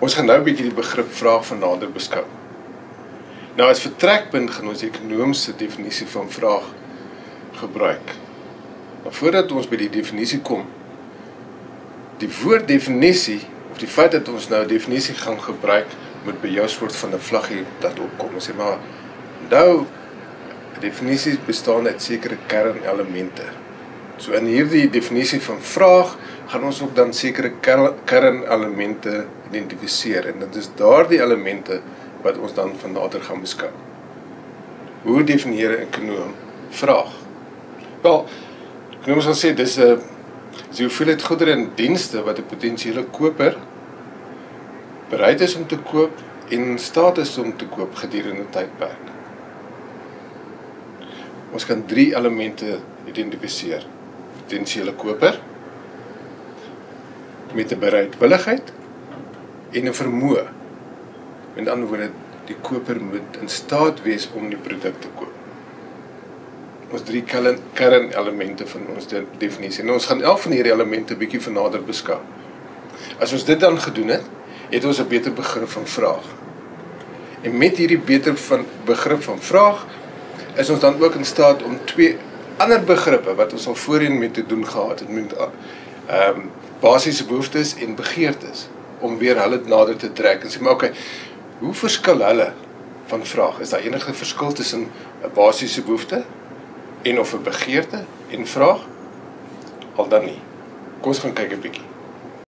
Ons gaan nou 'n bietjie die begrip vraag van nader beskou. Nou as vertrekpunt gaan ons die ekonomiese definisie van vraag gebruik. Maar voordat ons by die definisie kom, die woorddefinisie, of die feit dat ons nou 'n definisie gaan gebruik, moet by jou soort van 'n vlaggie dat opkom. Ons sê maar, nou, definisies bestaan uit sekere kernelemente. So in hierdie definisie van vraag, gaan ons ook dan sekere kernelemente identifiseer. En dit is daardie elemente wat ons dan van nader gaan beskou. Hoe definieer 'n ekonoom vraag? Wel, ekonoom sal sê, dis die hoeveelheid goedere en dienste wat 'n potensiële koper bereid is om te koop en in staat is om te koop gedurende 'n tydperk. Ons kan 3 elemente identifiseer. Potensiële koper, met 'n bereidwilligheid en 'n vermoë. Met ander woorde, die koper moet in staat wees om die produk te koop. Ons 3 kernelemente van ons definisie. En ons gaan elk van hierdie elemente 'n bietjie van nader beskou. As ons dit dan gedoen het, het ons 'n beter begrip van vraag. En met hierdie beter begrip van vraag, is ons dan ook in staat om 2 ander begrippe wat ons al voorheen mee te doen gehad het, met basiese behoeftes en begeertes, om weer hulle nader te trek en sê, maar okay, hoe verskil hulle van vraag? Is daar enige verskil tussen 'n basiese behoefte en of 'n begeerte en vraag? Al dan nie. Kom ons gaan kyk 'n bietjie.